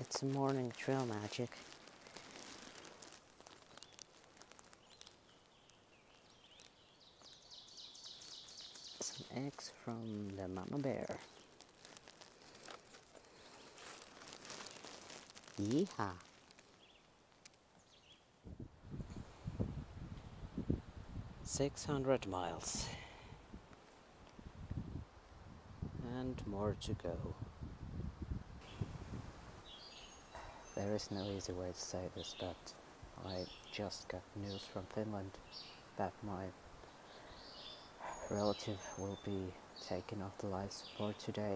It's a morning trail magic. Some eggs from the mama bear. Yeehaw! 600 miles. And more to go. There is no easy way to say this, but I just got news from Finland that my relative will be taken off the life support today,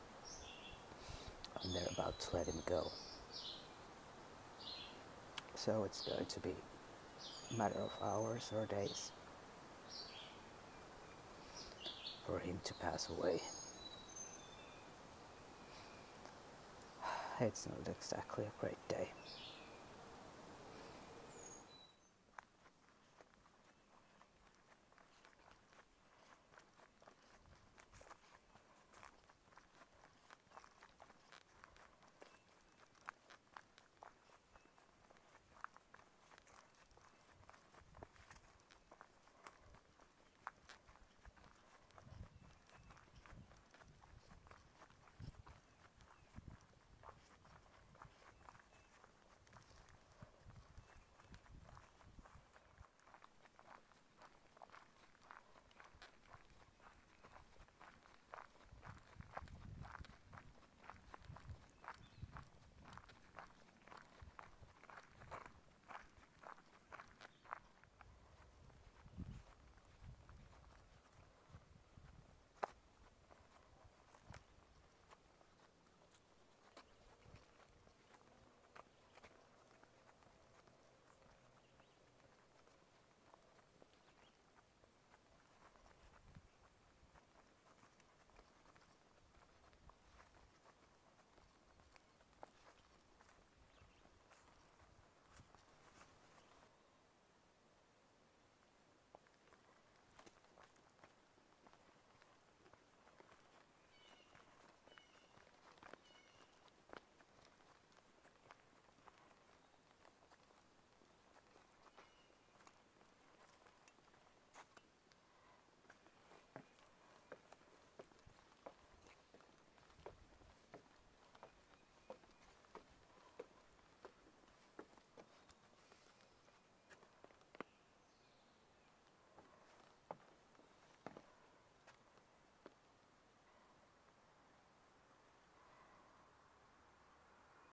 and they're about to let him go. So it's going to be a matter of hours or days for him to pass away. It's not exactly a great day.